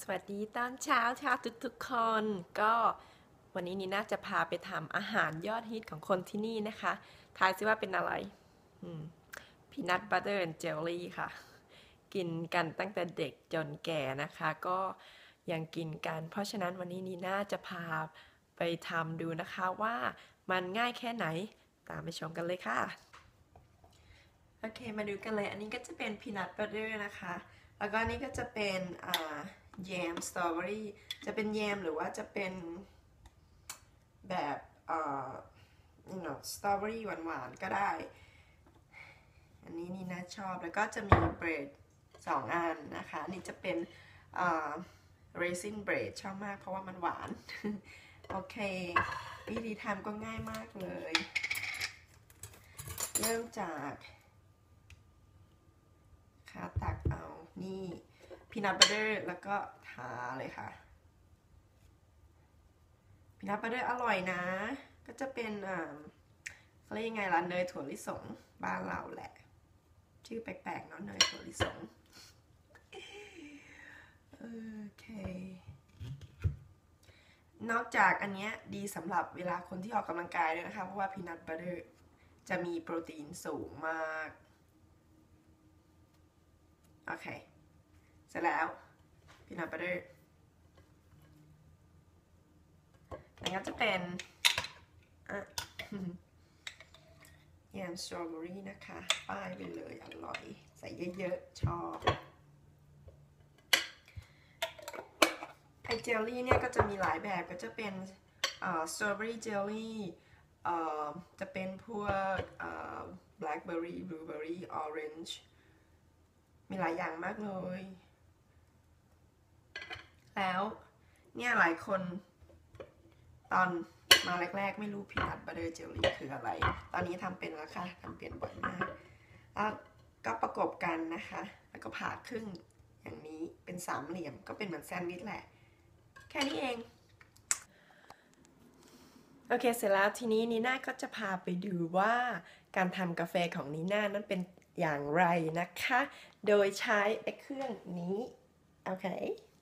วัสดีตอนเช้าค่ะทุกคนก็วันนี้นี่น่าจะพาไปทำอาหารยอดฮิตของคนที่นี่นะคะทายซิว่าเป็นอะไรพีนัทบัตเตอร์แอนด์เจลลี่ค่ะกินกันตั้งแต่เด็กจนแก่นะคะก็ยังกินกันเพราะฉะนั้นวันนี้นี่น่าจะพาไปทำดูนะคะว่ามันง่ายแค่ไหนตามไปชมกันเลยค่ะโอเคมาดูกันเลยอันนี้ก็จะเป็นพีนัทบัตเตอร์นะคะแล้วก็นี่ก็จะเป็นแยมสตรอเบอรี่จะเป็นแยมหรือว่าจะเป็นแบบสตรอเบอรี่หวานๆก็ได้อันนี้นี่น่าชอบแล้วก็จะมีเบรด2 อันนะคะนี่จะเป็นเรซินเบรดชอบมากเพราะว่ามันหวานโอเควิธีทำก็ง่ายมากเลยเริ่มจากตักเอานี่พีนัทบัตเตอร์แล้วก็ทาเลยค่ะพีนัทบัตเตอร์อร่อยนะก็จะเป็นเขาเรียกยังไงล่ะเนยถั่วลิสงบ้านเราแหละชื่อแปลกๆเนาะเนยถั่วลิสงโอเคนอกจากอันนี้ดีสำหรับเวลาคนที่ออกกำลังกายด้วยนะคะเพราะว่าพีนัทบัตเตอร์จะมีโปรตีนสูงมากโอเคเสร็จแล้วพีนัทบัตเตอร์แล้วก็จะเป็นแยมสตรอเบอรี่นะคะป้ายไปเลยอร่อยใส่เยอะๆชอบไอเจลลี่เนี่ยก็จะมีหลายแบบก็จะเป็นสตรอเบอรี่เจลลี่จะเป็นพวกแบล็คเบอร์รี่บลูเบอร์รี่ออเรนจ์มีหลายอย่างมากเลยแล้วเนี่ยหลายคนตอนมาแรกๆไม่รู้พีนัทบัตเตอร์เจลลี่คืออะไรตอนนี้ทำเป็นแล้วค่ะทำเปลี่ยนบ่อยมากแล้วก็ประกบกันนะคะแล้วก็ผ่าครึ่งอย่างนี้เป็น3 เหลี่ยมก็เป็นเหมือนแซนด์วิชแหละแค่นี้เองโอเคเสร็จแล้วทีนี้นีน่าก็จะพาไปดูว่าการทำกาแฟของนีน่านั้นเป็นอย่างไรนะคะโดยใช้เครื่องนี้โอเค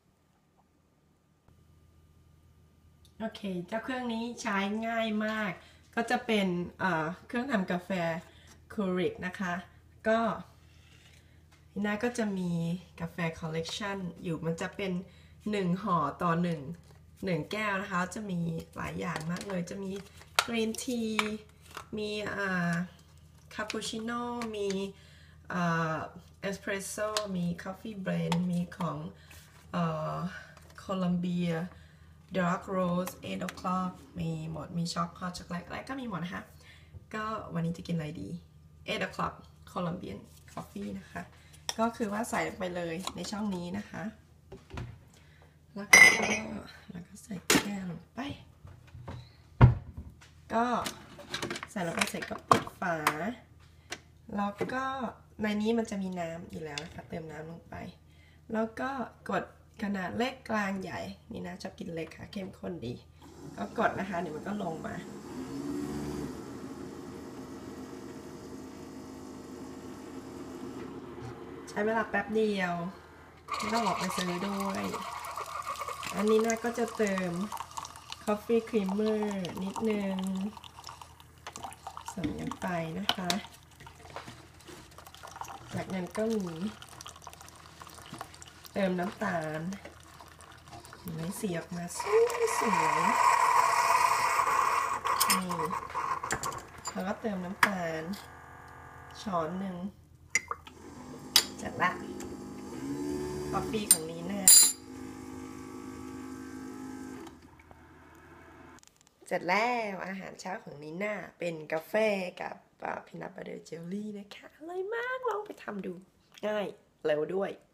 เจ้าเครื่องนี้ใช้ง่ายมากก็จะเป็นเครื่องทำกาแฟคูริกนะคะก็นีน่าก็จะมีกาแฟคอลเลกชันอยู่มันจะเป็น1 ห่อต่อ1 แก้วนะคะจะมีหลายอย่างมากเลยจะมีกรีนทีมีคาปูชิโน่มีเอสเพรสโซ่มีคอฟฟี่เบรนด์มีของโคลัมเบียDark Rose 8 o'clock มีหมดมีช็อกโกแลตอะไรก็มีหมดนะคะก็วันนี้จะกินอะไรดี8 o'clock Colombian Coffee นะคะก็คือว่าใส่ลงไปเลยในช่องนี้นะคะแล้วก็ใส่แก้วลงไปก็ใส่ลงไปเสร็จก็ปิดฝาแล้วก็ในนี้มันจะมีน้ำอยู่แล้วนะคะเติมน้ำลงไปแล้วก็กดขนาดเล็กกลางใหญ่นี่นะชอบกินเล็กค่ะเข้มข้นดีก็กดนะคะเดี๋ยวมันก็ลงมาใช้เวลาแป๊บเดียวไม่ต้องออกไปซื้อด้วยอันนี้นะก็จะเติม Coffee Creamer นิดนึงใส่ลงไปนะคะจากนั้นก็มีเติมน้ำตาลให้สีออกมาสวยนี่แล้วก็เติมน้ำตาลช้อนหนึ่งจัดละกาแฟของนี้นะเสร็จแล้วอาหารเช้าของนีน่าเป็นกาแฟกับพีนัทบัตเตอร์เจลลี่นะคะอร่อยมากลองไปทำดูง่ายเร็วด้วย